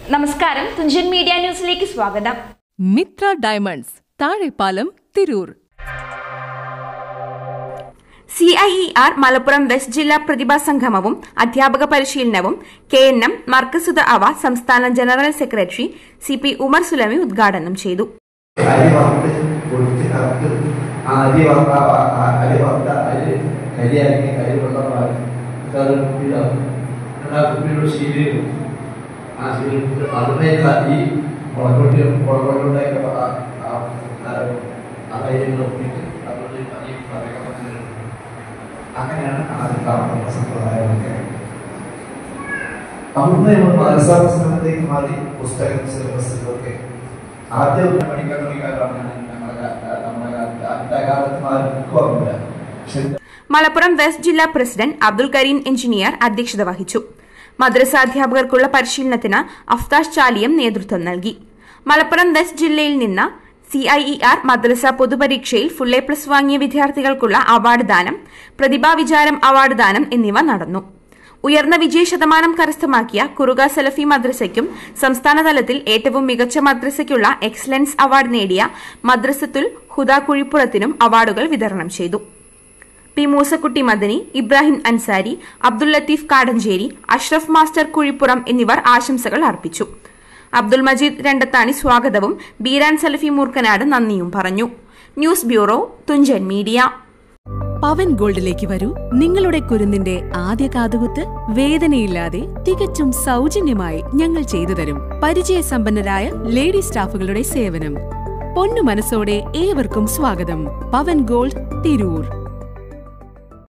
നമസ്കാരം, തുഞ്ചൻ മീഡിയ ന്യൂസിലേക്ക് സ്വാഗതം. Mithra diamonds, Thazhepalam, Tirur. CIER Malappuram west ജില്ലാ പ്രതിഭാ സംഗമവും അധ്യാപക പരിശീലനവും KNM മർക്കസുദ അവ സംസ്ഥാന general secretary CP Umar Sulami ഉദ്ഘാടനം ചെയ്തു. അങ്ങനെയാണ് ആദ്യത്തെ സമ്പ്രദായമൊക്കെ. അന്ന് മദ്രസാ പുസ്തകത്തേക്ക് മാറി പുസ്തകം സിലബസിലൊക്കെ ആദ്യം പഠിക്കാൻ തുടങ്ങിയാലാണ് നമ്മുടെ കാലത്ത് മാറില്ല. മലപ്പുറം വെസ്റ്റ് ജില്ലാ പ്രസിഡന്റ് അബ്ദുൽ കരീം എഞ്ചിനീയർ അധ്യക്ഷത വഹിച്ചു. മദ്രസാധ്യാപകർക്കുള്ള പരിശീലനത്തിന് അഫ്താഷ് ചാലിയം നേതൃത്വം നൽകി. മലപ്പുറം വെസ്റ്റ് ജില്ലയിൽ നിന്ന് CIER മദ്രസ പൊതുപരീക്ഷയിൽ ഫുൾ A+ വാങ്ങിയ വിദ്യാർത്ഥികൾക്കുള്ള അവാർഡ് ദാനം, പ്രതിഭാ വിചാരം അവാർഡ് ദാനം എന്നിവ നടന്നു. ഉയർന്ന വിജയശതമാനം കരസ്ഥമാക്കിയ കുറുക സലഫി മദ്രസയ്ക്കും സംസ്ഥാനതലത്തിൽ ഏറ്റവും മികച്ച മദ്രസയ്ക്കുള്ള എക്സലൻസ് അവാർഡ് നേടിയ മദ്രസത്തുൽ ഹുദ കുഴിപ്പുറത്തിനും അവാർഡുകൾ വിതരണം ചെയ്തു. P. മൂസക്കുട്ടി മദനി, ഇബ്രാഹിം അൻസാരി, അബ്ദുൽ ലത്തീഫ് കാടഞ്ചേരി, അഷ്റഫ് മാസ്റ്റർ കുഴിപ്പുറം എന്നിവർ ആശംസകൾ അർപ്പിച്ചു. അബ്ദുൽ മജീദ് രണ്ടത്താണി സ്വാഗതവും ബീരാൻ സലഫി മൂർക്കനാട് നന്ദിയും പറഞ്ഞു. News bureau, Thunchan media. Pavan ഗോൾഡിലേക്ക് വരൂ. നിങ്ങളുടെ കുരുന്നിന്റെ ആദ്യ കാതുകുത്ത് വേദനയില്ലാതെ തികച്ചും സൗജന്യമായി ഞങ്ങൾ ചെയ്തു തരും. പരിചയസമ്പന്നരായ ലേഡി സ്റ്റാഫുകളുടെ സേവനം. പൊന്നു മനസ്സോടെ ഏവർക്കും സ്വാഗതം. പവൻ ഗോൾഡ്, തിരൂർ.